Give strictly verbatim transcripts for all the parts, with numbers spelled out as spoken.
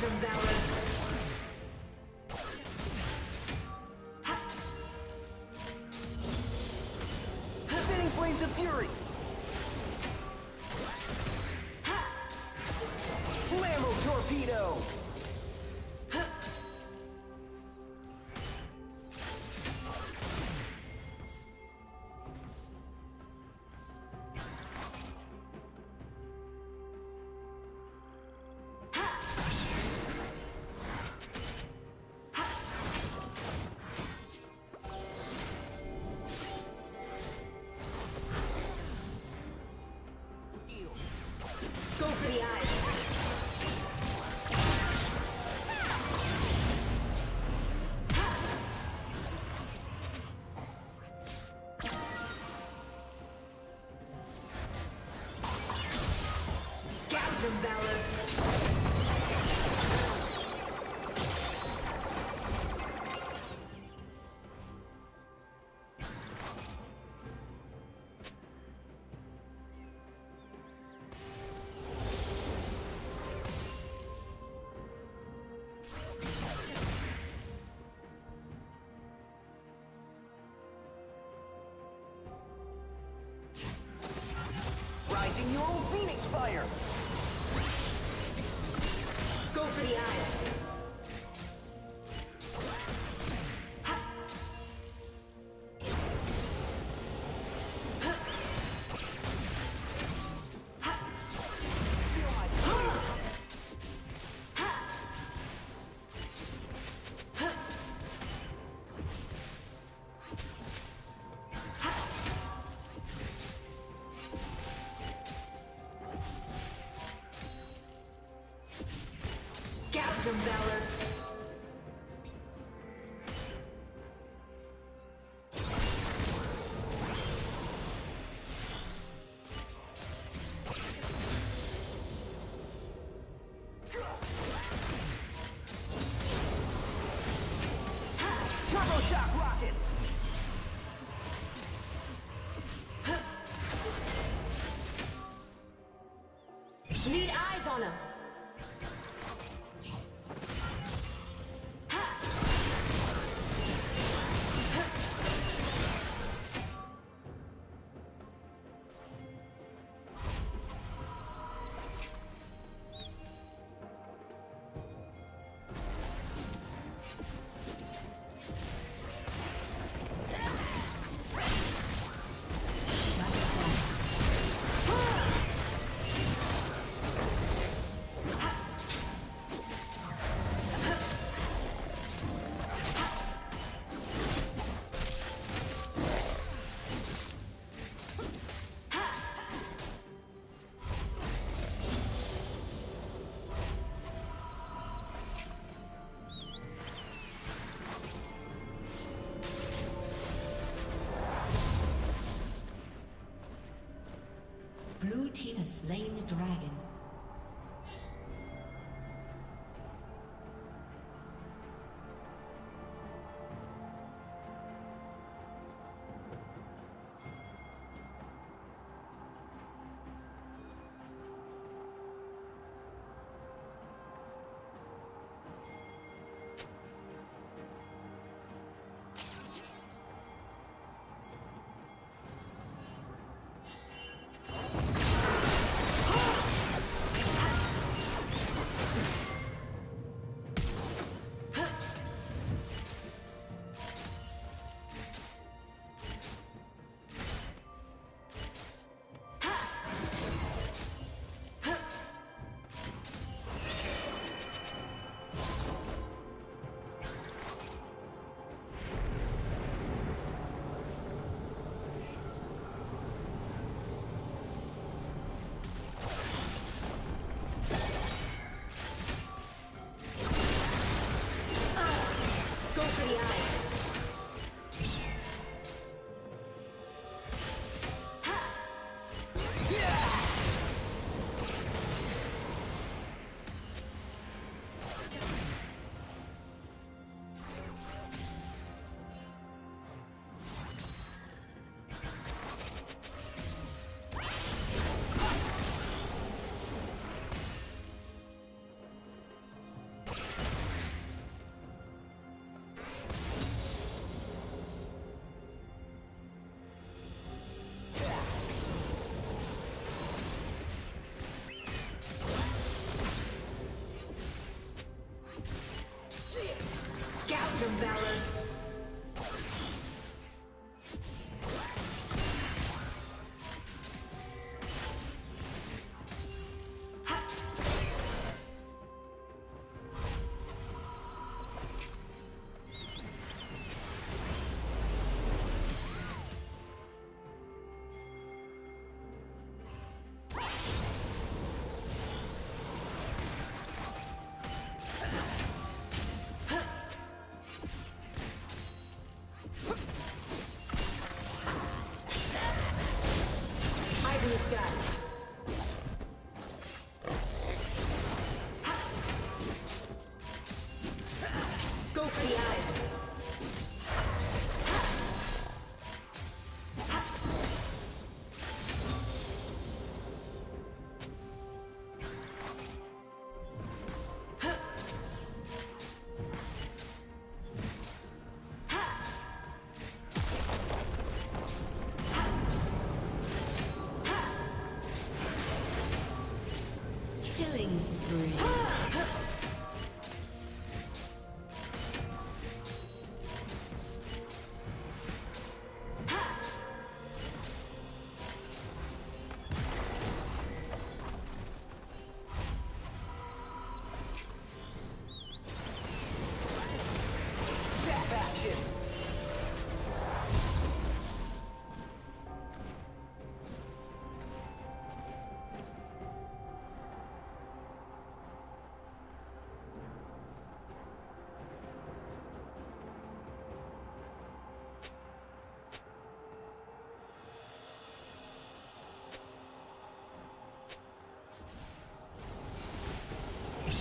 some valor. Spinning flames of fury. Blammo torpedo. Go for the eyes. Gouge of valor. Rising your old Phoenix fire. Go for the eye. Gouge of valor. Turbo shock rockets. Need eyes on him. Blue team has slain the dragon.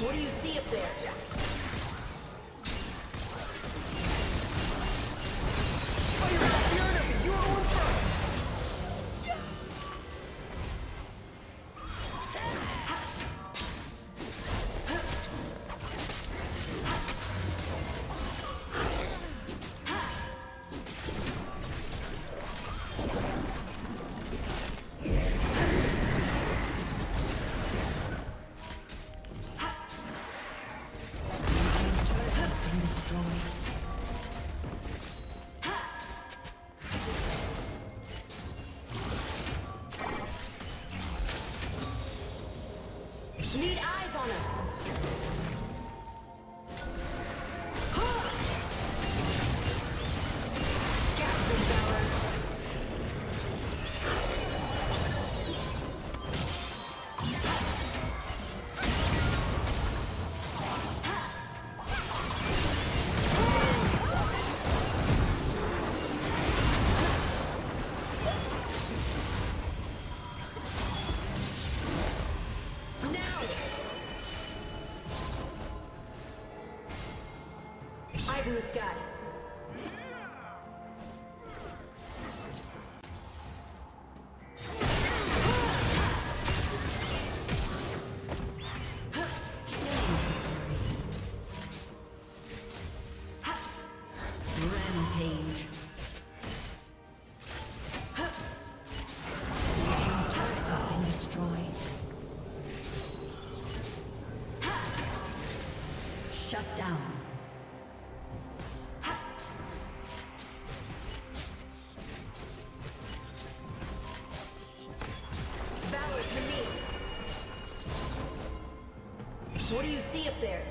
What do you see up there? Fire out the enemy! You're on first! Need eyes on him. Captain Valor. Eyes in the sky. Rampage. Shut down. Valor to me. What do you see up there?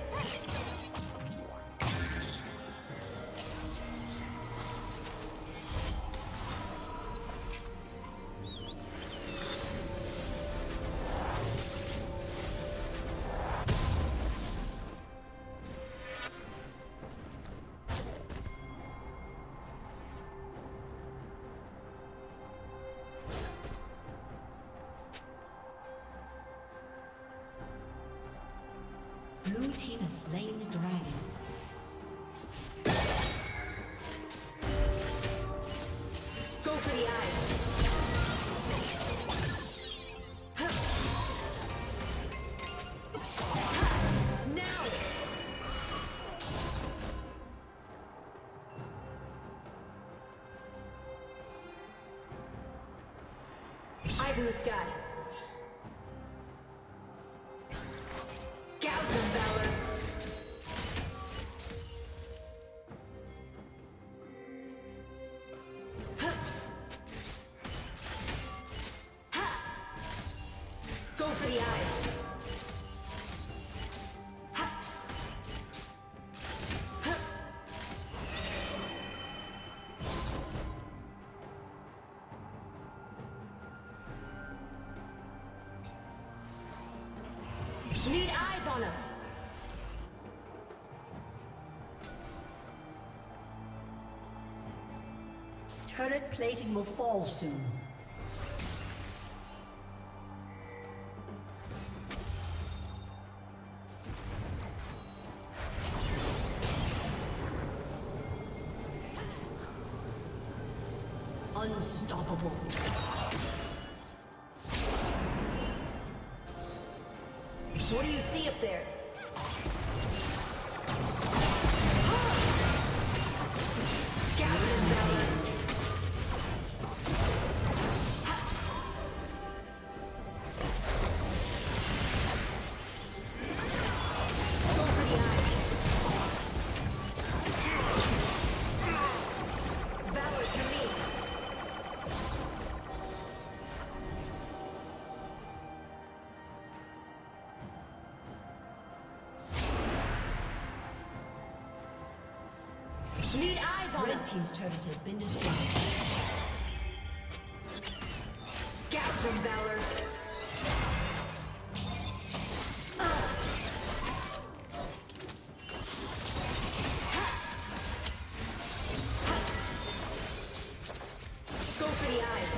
Blue team has slain the dragon. Go for the eyes. Now! Eyes in the sky. Gouge him, Valor. Go for the eyes. Need eyes on him. Turret plating will fall soon. Unstoppable. What do you see up there? Captain Valor. Go for the eyes. Valor to me. Need eyes on him. Red team's turret has been destroyed. Gouge him, Valor. Go for the eyes.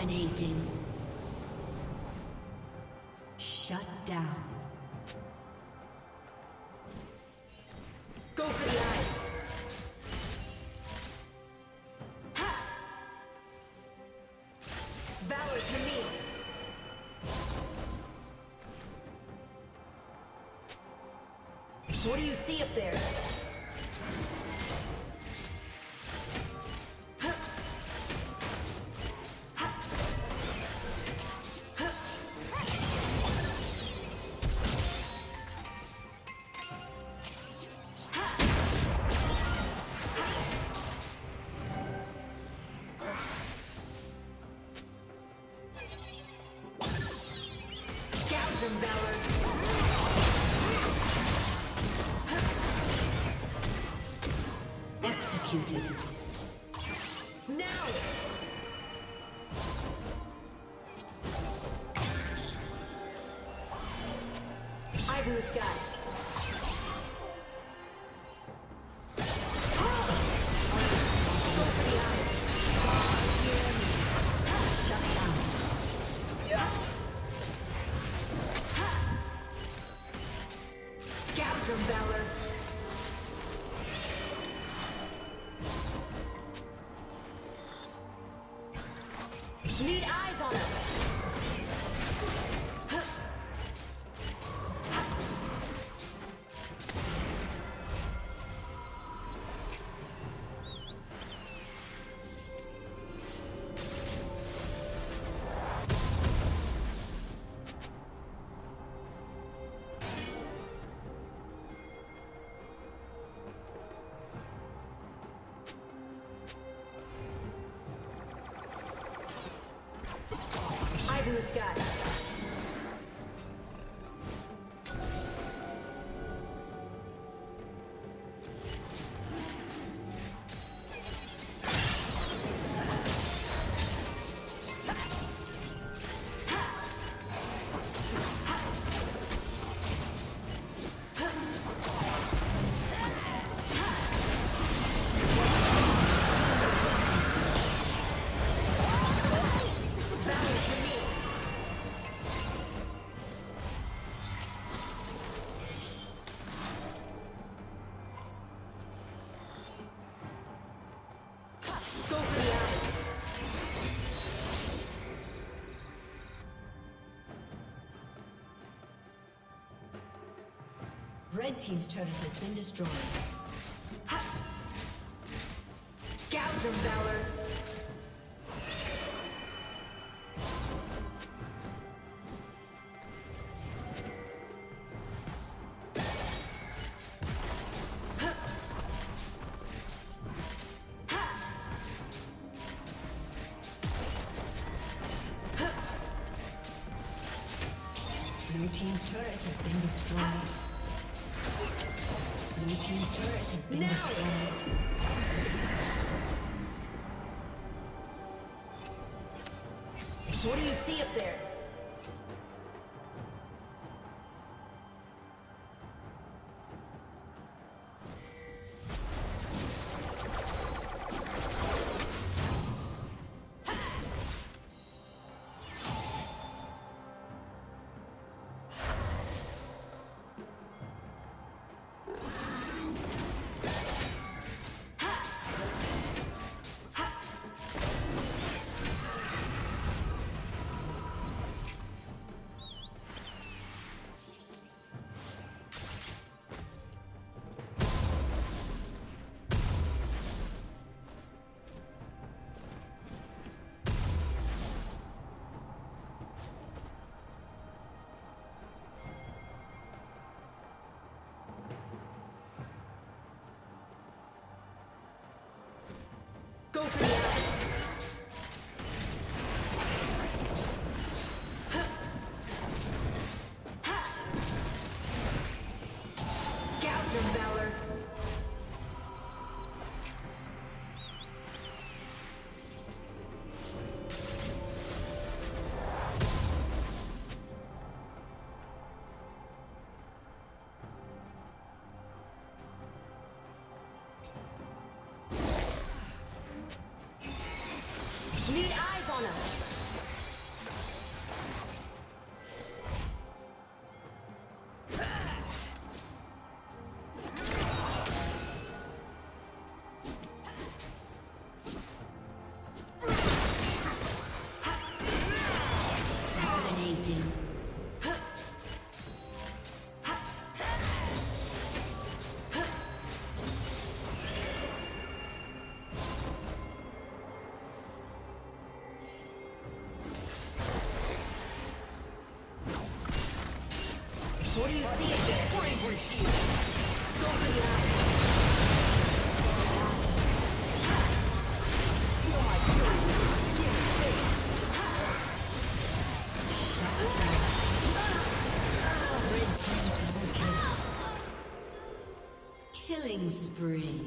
Dominating. Shut down. Go for the eye. Ha! Valor to me. What do you see up there? Executed. Now! Eyes in the sky. Need eyes on him. In the sky. Red team's turret has been destroyed. Ha! Gouge him, Valor. Blue team's turret has been destroyed. Blue team's turret has been Now. destroyed. What do you see up there? Go for the eye. Gouge him, Valor. do you see up there? Bravery shield! Go for the eye. Feel my fury with your skinny face! Killing spree.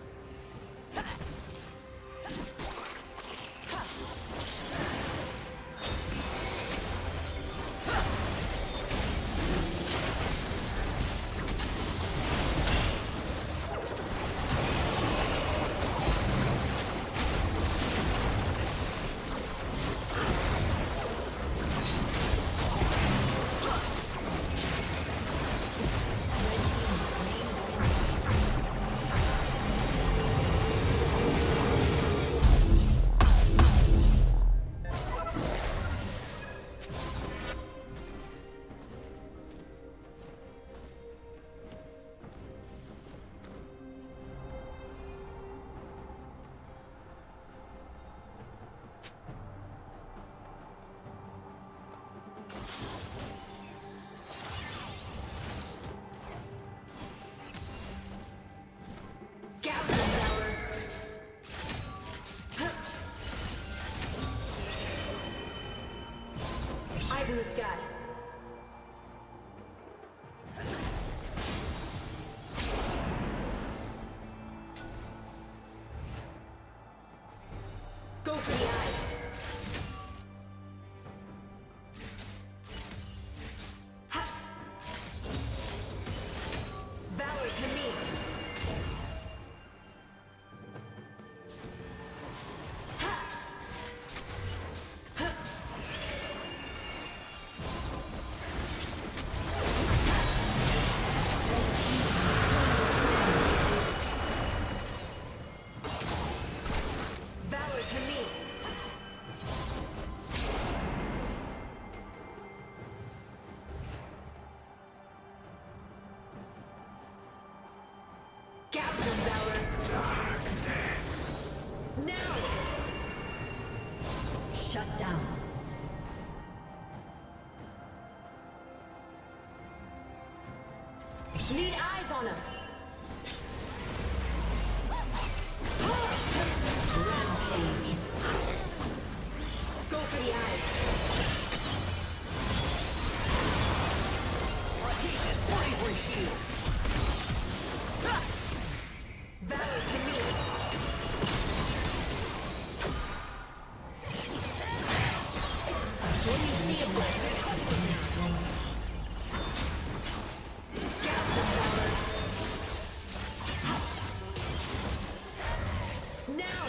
In the sky. Go for the eye. Ha. Valor to me. Shut down. Need eyes on him. Rampage. Go for the eyes. Audacious bravery shield! Valor to me. What do you see up there? Gouge of valor. Now!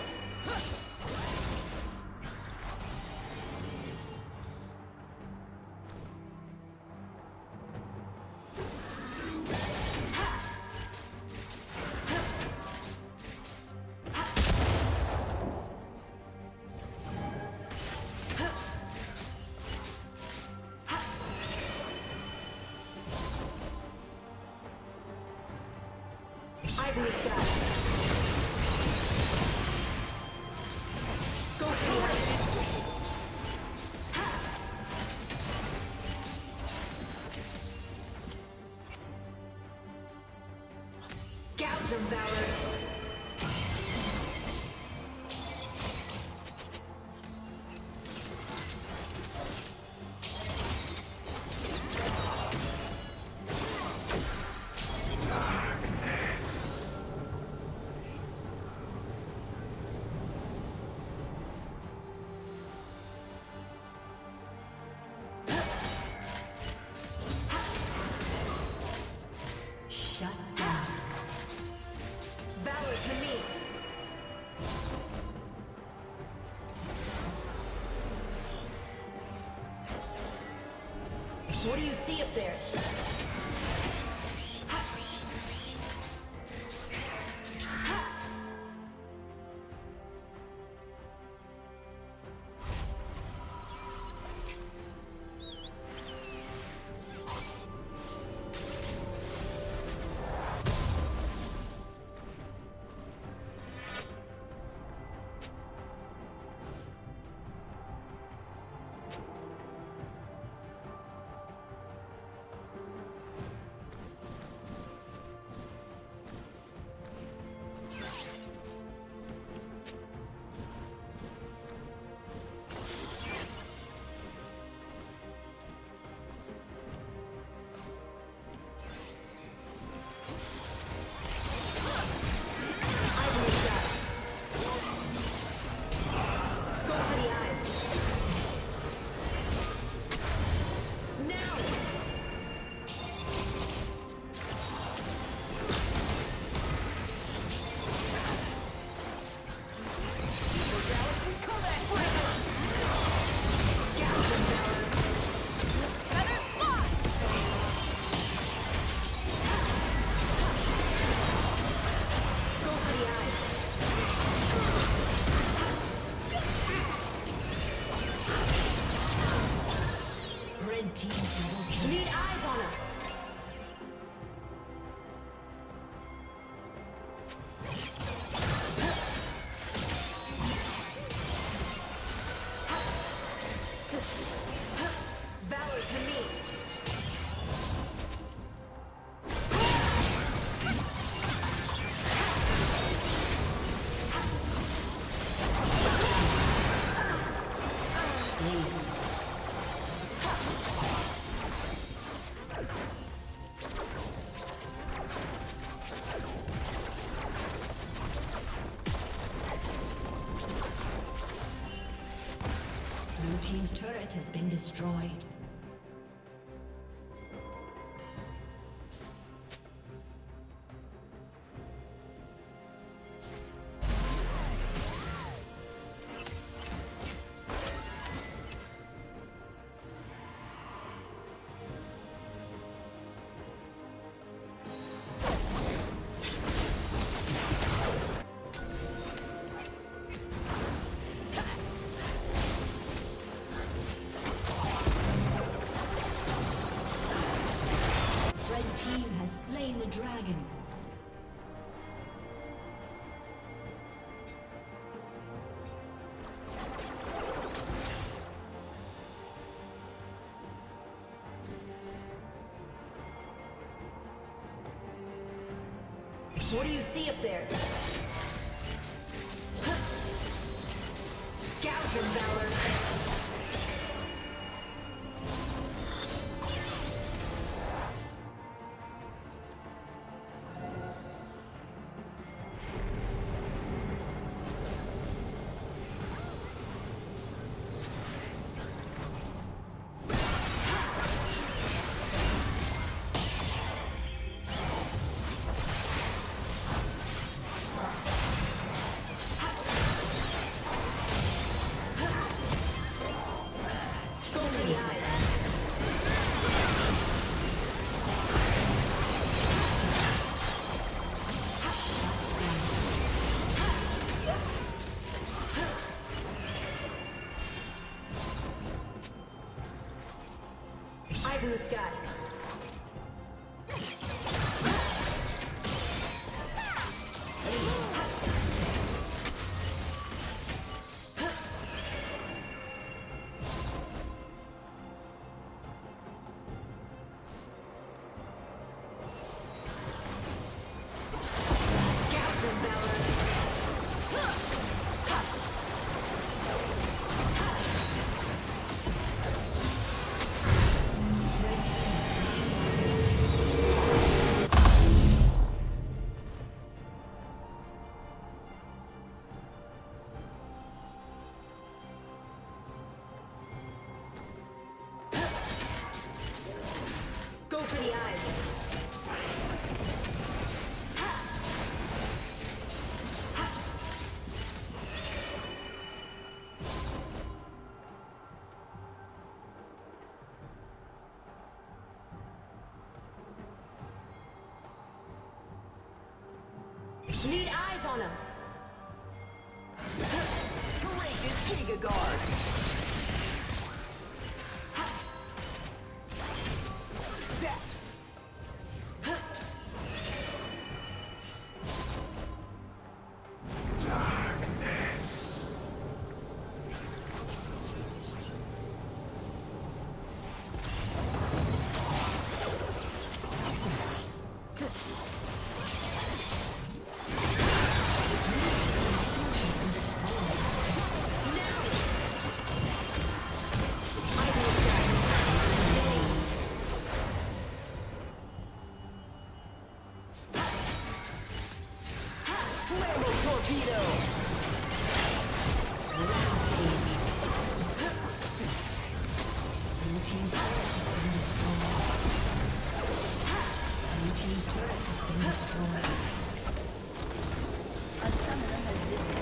Eyes in the sky. Go for the eyes. Gouge of valor. Shut down. Valor to me. What do you see up there? team's turret has been destroyed. Slain the dragon. What do you see up there? Gouge him, Valor! In the sky. Go for the eyes. Need eyes on him. Courageous Giga Guard. A summoner has disappeared.